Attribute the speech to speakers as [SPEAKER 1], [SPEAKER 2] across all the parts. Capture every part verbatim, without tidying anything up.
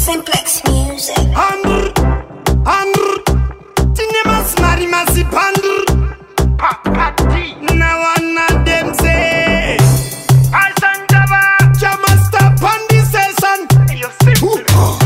[SPEAKER 1] Cymplex music.
[SPEAKER 2] Hundred, hundred, Tinemas Marimasi Pandr. Papati. Now one of them say, I san Java. Jah Master Pandi session. You simple.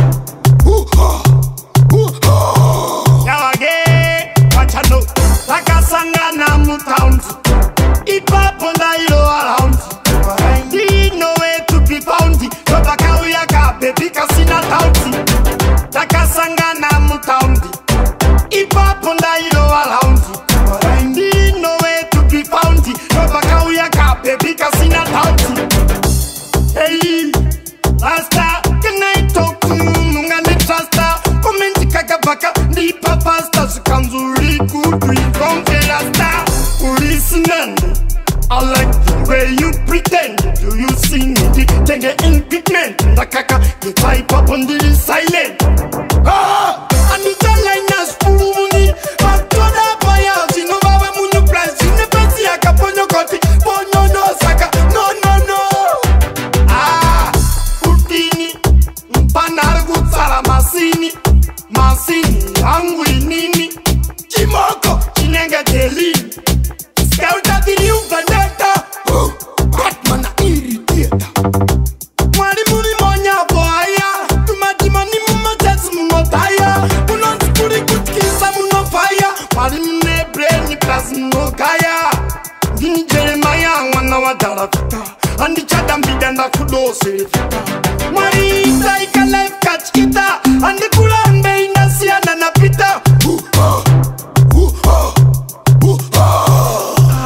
[SPEAKER 2] Now again, watch out, no. Like a sangana Mutaundi. Hip hop on the hero around. He no way to be bounty. No baka uyaka baby kasina tauti. Like a sangana Mutaundi. Hip hop on the hero around. He no way to be bounty. No baka uyaka baby kasina tauti. Hey, Master, can I talk to you? Nunga ne trasta. Comment kaka baka. Ni papa sta sukanzuri kudri konke rasta. Listening, I like the way you pretend. Do you see me? Then the impediment. The kaka, the type up on the silent. Ah, I need a line as puni. But to the fire, she no baba munu plan. She never see a caponyo coti. Pono no saka. No, no, no. Ah, Utini. Mpanar gutsara masini. Masini, angwi nini. Chimoko, chinenga delini. Scout of the new vendetta. Oh, Batman irritator. Money, money, money, boy. Too much money, mama, that's motaya. Who not to the good kiss, I'm no fire. Money, me brain, plus no kaya. In Jeremiah, one hour dollar. And the chadam be done that could also. Money is like a life catch guitar. And the Kulan Bay, Nasia, and a pita. Ooh, oh, ooh, oh, ooh, oh.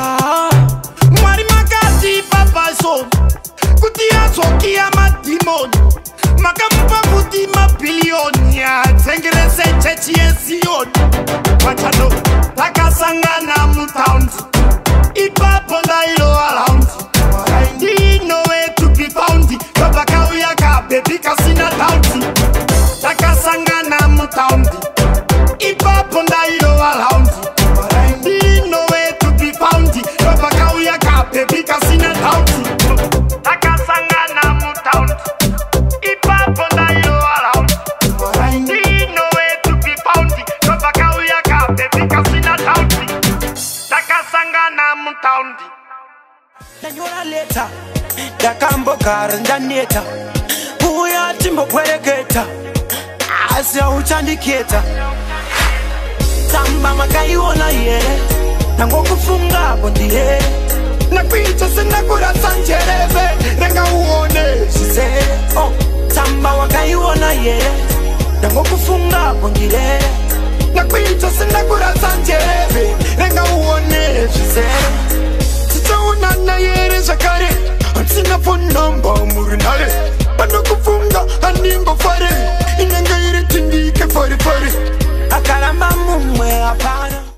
[SPEAKER 2] Sokia matimoni Makampa futi mabilioni ya Tengere se chechi ensioni Wachano Taka sangana Mutaundi Hip-hop on the hero around He no way to be found Babaka uyaka baby kasina tauti Taka sangana Mutaundi Hip-hop on the hero around He no way to be found Babaka uyaka baby kasina tauti Taka sangana Mutaundi. Hip hop on the hero around. He no way to be found. No baka uyaka baby kasina tauti. Taka sangana Mutaundi.
[SPEAKER 3] Nanyora later. Dakambo karanda neta. Uya timbo kwereketa. Asya uchandiketa. Tamba makaiona yere. Nango kufunga bondiye. Nakuita sinakura sanchereve. Renga uone. She said, oh, tamba wakaiona ye. Nango kufunga bongile. Nakuita sinakura sanchereve. Renga uone. She said, Titauna na yere shakare. Ansina phone number murinale. Pano kufunga, animbo